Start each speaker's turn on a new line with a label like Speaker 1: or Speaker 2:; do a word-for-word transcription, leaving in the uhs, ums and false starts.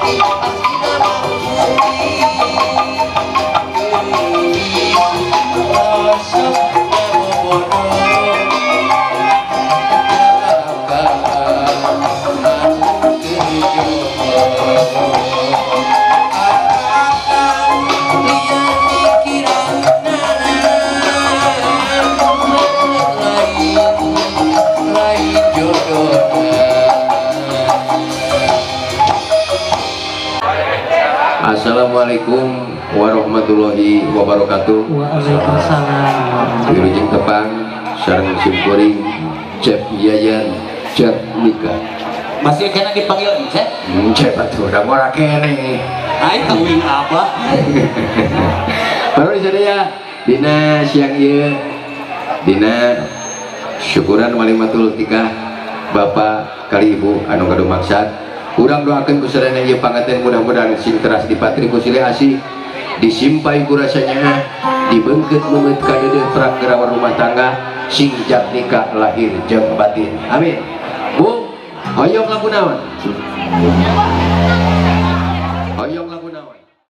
Speaker 1: Assalamualaikum warahmatullahi wabarakatuh.
Speaker 2: Waalaikumsalam.
Speaker 1: Wilujeng tepang sareng simkuring Cep Yayan Cep Nika.
Speaker 2: Masih kena dipanggil Cep?
Speaker 1: Hmm, Cep atuh udah mora kene.
Speaker 2: Ai teuing apa?
Speaker 1: Baru disadaya dina siang ieu dina syukuran walimatul tikah Bapak kali Ibu anu kadumaksad. Urang doakan kusadana ieu panganten mudah-mudahan sing teras dipatri ku silih asih disimpai ku rasanya dibeungkeut memet ka deudeuh prageurawan rumah tangga sing jak nikah lahir jeung batin amin. Bu hoyong lagu naon?